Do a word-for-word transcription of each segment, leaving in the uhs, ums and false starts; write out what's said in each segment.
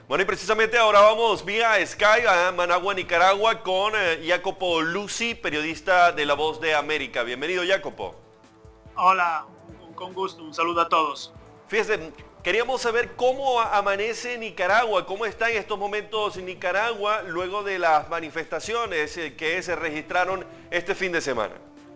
Bueno, y precisamente ahora vamos vía Skype a Managua, Nicaragua, con eh, Jacopo Luzi, periodista de La Voz de América. Bienvenido, Jacopo. Hola, con gusto, un saludo a todos. Fíjense, queríamos saber cómo amanece Nicaragua, cómo está en estos momentos Nicaragua luego de las manifestaciones que se registraron este fin de semana.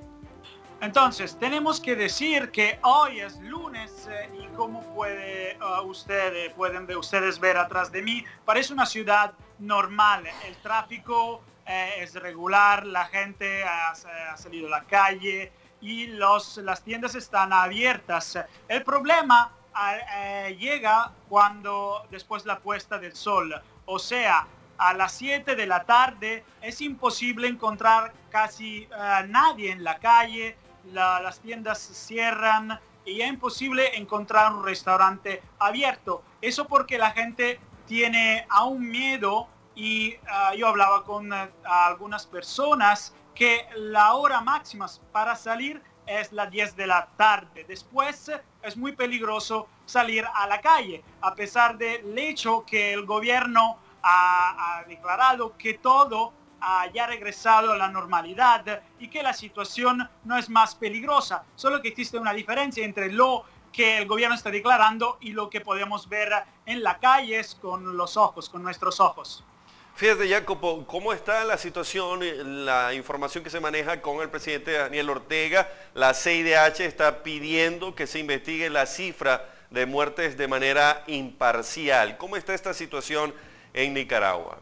Entonces, tenemos que decir que hoy es lunes eh, y como puede, uh, usted, pueden ver, ustedes ver atrás de mí, parece una ciudad normal. El tráfico eh, es regular, la gente ha, ha salido a la calle y los, las tiendas están abiertas. El problema eh, llega cuando después de la puesta del sol, o sea, a las siete de la tarde es imposible encontrar casi uh, nadie en la calle. La, las tiendas cierran y es imposible encontrar un restaurante abierto. Eso porque la gente tiene aún miedo y uh, yo hablaba con uh, algunas personas que la hora máxima para salir es las diez de la tarde. Después es muy peligroso salir a la calle, a pesar del hecho que el gobierno ha, ha declarado que todo haya regresado a la normalidad y que la situación no es más peligrosa, solo que existe una diferencia entre lo que el gobierno está declarando y lo que podemos ver en las calles con los ojos, con nuestros ojos. Fíjate, Jacopo, ¿cómo está la situación, la información que se maneja con el presidente Daniel Ortega? La C I D H está pidiendo que se investigue la cifra de muertes de manera imparcial. ¿Cómo está esta situación en Nicaragua?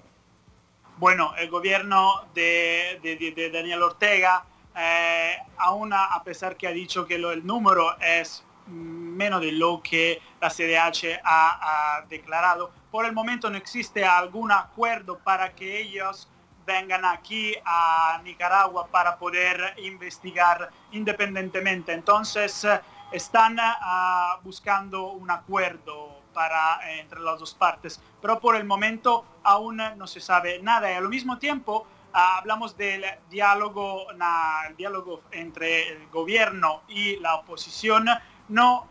Bueno, el gobierno de, de, de Daniel Ortega, eh, aún a, a pesar que ha dicho que lo, el número es menos de lo que la C I D H ha, ha declarado, por el momento no existe algún acuerdo para que ellos vengan aquí a Nicaragua para poder investigar independientemente. Entonces, están uh, buscando un acuerdo para, eh, entre las dos partes, pero por el momento aún no se sabe nada. Y al mismo tiempo uh, hablamos del diálogo, na, el diálogo entre el gobierno y la oposición. No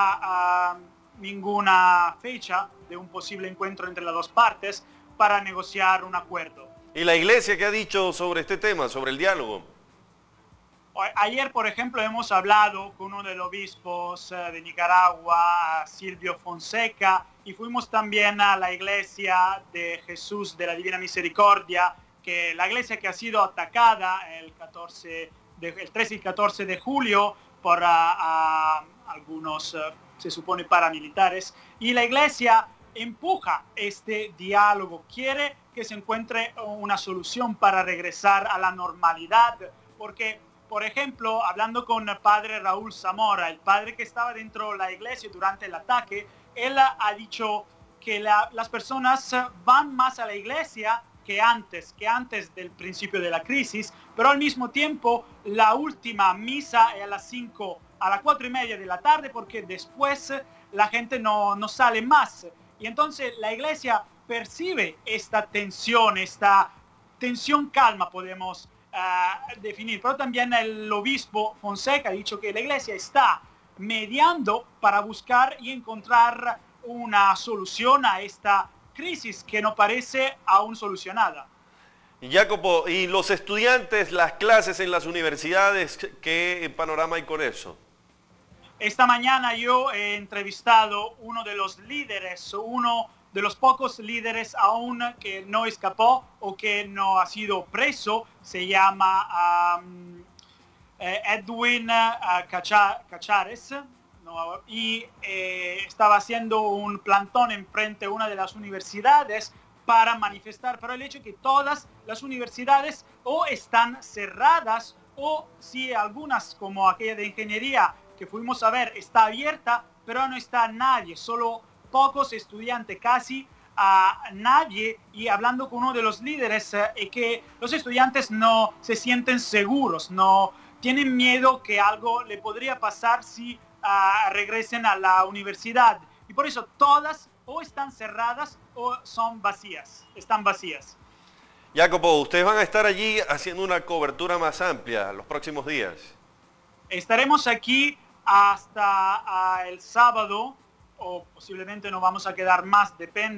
está uh, ninguna fecha de un posible encuentro entre las dos partes para negociar un acuerdo. ¿Y la iglesia qué ha dicho sobre este tema, sobre el diálogo? Ayer, por ejemplo, hemos hablado con uno de los obispos de Nicaragua, Silvio Fonseca, y fuimos también a la iglesia de Jesús de la Divina Misericordia, que la iglesia que ha sido atacada el, catorce de, el trece y catorce de julio por uh, uh, algunos, uh, se supone, paramilitares, y la iglesia empuja este diálogo, quiere que se encuentre una solución para regresar a la normalidad, porque por ejemplo, hablando con el padre Raúl Zamora, el padre que estaba dentro de la iglesia durante el ataque, él ha dicho que la, las personas van más a la iglesia que antes, que antes del principio de la crisis, pero al mismo tiempo la última misa es a las cinco, a las cuatro y media de la tarde, porque después la gente no, no sale más. Y entonces la iglesia percibe esta tensión, esta tensión calma, podemos Uh, definir, pero también el obispo Fonseca ha dicho que la iglesia está mediando para buscar y encontrar una solución a esta crisis que no parece aún solucionada. Jacopo, ¿y los estudiantes, las clases en las universidades, qué panorama hay con eso? Esta mañana yo he entrevistado uno de los líderes, uno de los pocos líderes aún que no escapó o que no ha sido preso, se llama um, Edwin uh, Cachares, ¿no? Y eh, estaba haciendo un plantón enfrente de una de las universidades para manifestar, pero el hecho que todas las universidades o están cerradas o si algunas, como aquella de ingeniería que fuimos a ver, está abierta, pero no está nadie, solo pocos estudiantes, casi a nadie, y hablando con uno de los líderes, eh, que los estudiantes no se sienten seguros, no tienen miedo que algo le podría pasar si uh, regresen a la universidad, y por eso todas o están cerradas o son vacías, están vacías. Jacopo, ustedes van a estar allí haciendo una cobertura más amplia los próximos días. Estaremos aquí hasta uh, el sábado, o posiblemente no vamos a quedar más, depende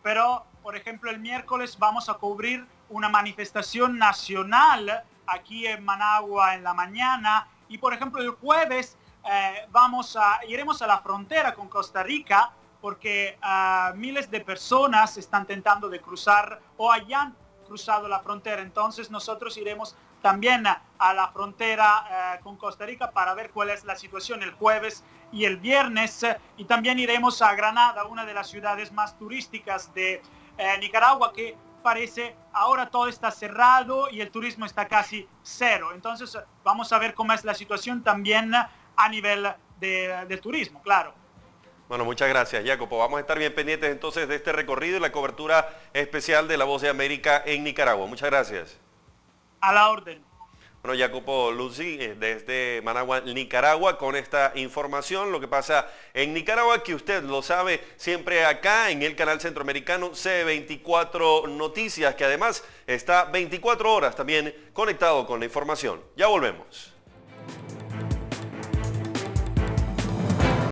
pero por ejemplo el miércoles vamos a cubrir una manifestación nacional aquí en Managua en la mañana, y por ejemplo el jueves eh, vamos a, iremos a la frontera con Costa Rica, porque uh, miles de personas están tentando de cruzar o hayan cruzado la frontera. Entonces nosotros iremos también a, a la frontera uh, con Costa Rica para ver cuál es la situación el jueves y el viernes, y también iremos a Granada, una de las ciudades más turísticas de uh, Nicaragua, que parece ahora todo está cerrado y el turismo está casi cero. Entonces vamos a ver cómo es la situación también a nivel de, de turismo, claro. Bueno, muchas gracias, Jacopo. Vamos a estar bien pendientes entonces de este recorrido y la cobertura especial de La Voz de América en Nicaragua. Muchas gracias. A la orden. Bueno, Jacopo Luzzi, desde Managua, Nicaragua, con esta información. Lo que pasa en Nicaragua, que usted lo sabe siempre acá en el canal centroamericano C veinticuatro Noticias, que además está veinticuatro horas también conectado con la información. Ya volvemos.